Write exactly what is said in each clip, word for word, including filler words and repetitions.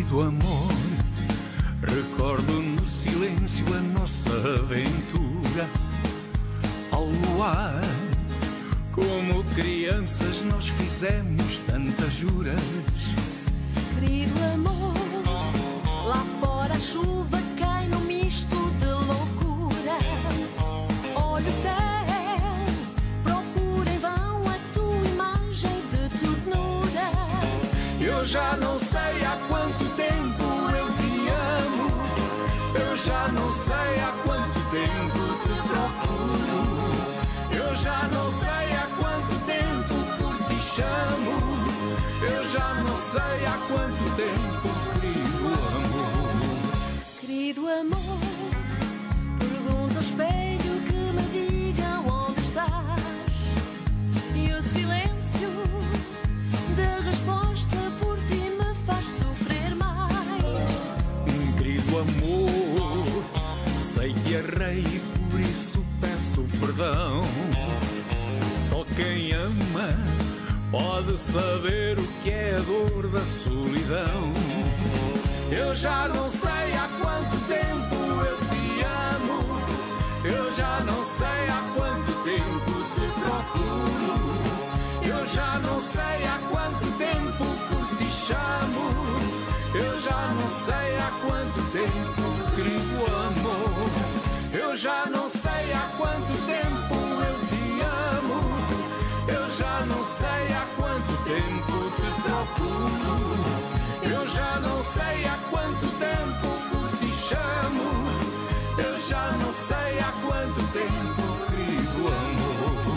Querido amor, recordo no silêncio a nossa aventura. Ao luar, como crianças nós fizemos tantas juras. Querido amor, lá fora a chuva cai num misto de loucura. Olha o céu, procura em vão a tua imagem de ternura. Eu já não sei há quanto tempo eu te amo. Eu já não sei há quanto tempo te procuro. Eu já não sei há quanto tempo por ti chamo. Eu já não sei há quanto tempo, querido amor. Querido amor, pergunta ao espelho que me diga onde estás. E o silêncio da resposta por ti me faz sofrer mais. Querido amor, sei que errei e por isso peço perdão. Só quem ama pode saber o que é a dor da solidão. Eu já não sei há quanto tempo eu te amo. Eu já não sei há quanto tempo te procuro. Eu já não sei há quanto tempo por ti chamo. Eu já não sei há quanto tempo, querido amor. Eu já não sei há quanto tempo eu te amo. Eu já não sei há quanto tempo te procuro. Eu já não sei há quanto tempo por ti chamo. Eu já não sei há quanto tempo, querido amor.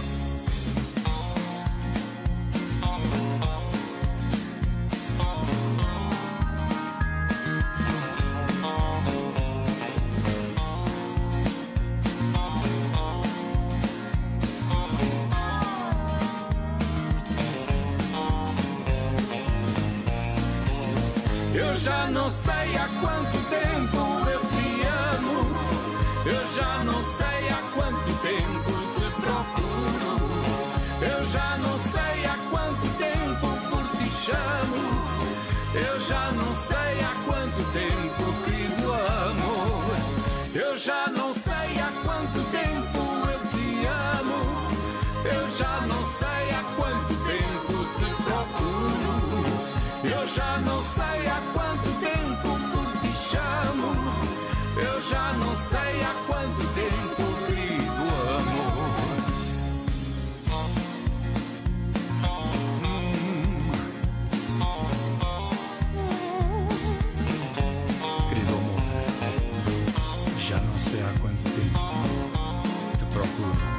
Eu já não sei há quanto tempo eu te amo. Eu já não sei há quanto tempo te procuro. Eu já não sei há quanto tempo por ti chamo. Eu já não sei há quanto tempo, querido amor. Eu já não sei há quanto tempo eu te amo. Eu já não sei há quanto tempo te procuro. Eu já não sei há quanto tempo por ti chamo. Eu já não sei há quanto tempo, querido amor. Hum. Querido amor, já não sei há quanto tempo te procuro.